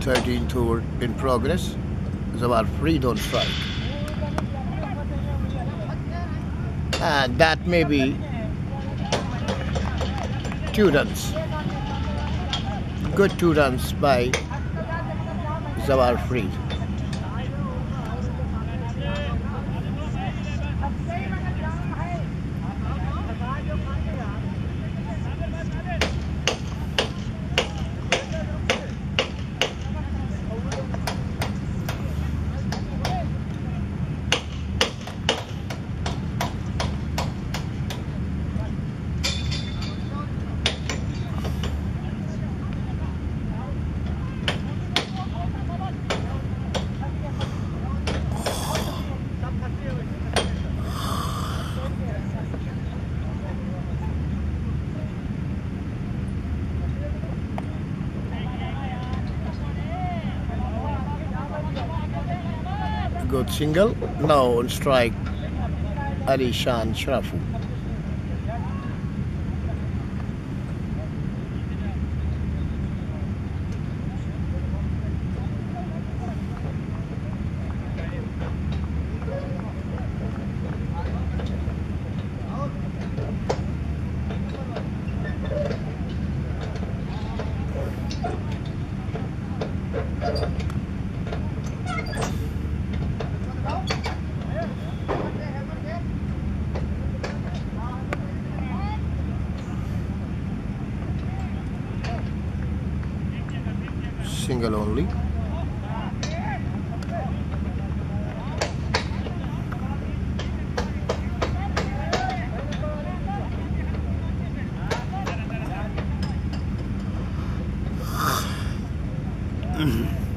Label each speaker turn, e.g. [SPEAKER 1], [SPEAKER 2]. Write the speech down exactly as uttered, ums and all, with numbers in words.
[SPEAKER 1] thirteenth over in progress. Zawar Freed on strike. And that may be two runs. Good two runs by Zawar Freed. Good single. Now on strike, Alishan Shrafu. Single only. Mm-hmm.